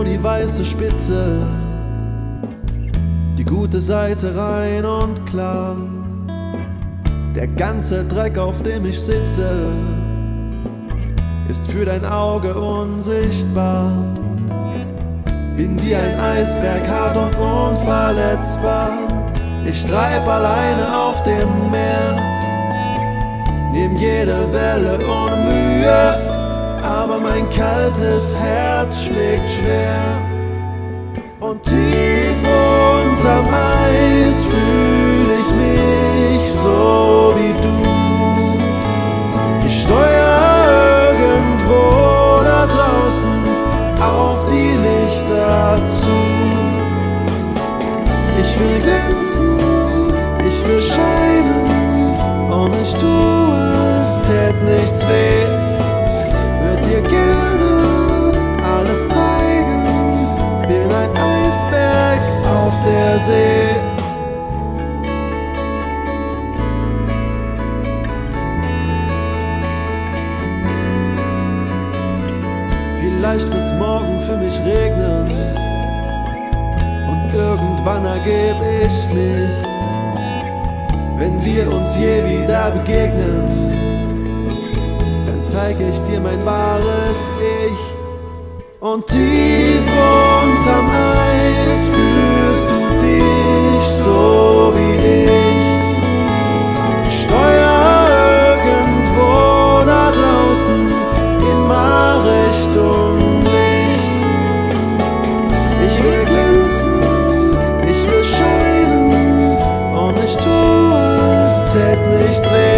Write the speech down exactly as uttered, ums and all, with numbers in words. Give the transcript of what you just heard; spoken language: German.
nur die weiße Spitze, die gute Seite rein und klar. Der ganze Dreck, auf dem ich sitze, ist für dein Auge unsichtbar. Bin wie ein Eisberg, hart und unverletzbar. Ich treib alleine auf dem Meer, nehm jede Welle ohne Mühe, aber mein kaltes Herz schlägt schwer. Und tief unterm Eis fühl ich mich so wie du. Ich steuer irgendwo da draußen auf die Lichter zu. Ich will glänzen, ich will scheinen, und ich tu es, tät nichts weh. Würd dir gerne alles zeigen, bin ein Eisberg auf der See. Vielleicht wird's morgen für mich regnen und irgendwann ergeb ich mich, wenn wir uns je wieder begegnen, dann zeig ich dir mein wahres Ich. Und tief unterm Eis fühlst du dich so wie ich. Ich steuer irgendwo da draußen, immer Richtung Licht. Ich will glänzen, ich will scheinen, und ich tu es, tät nichts weh.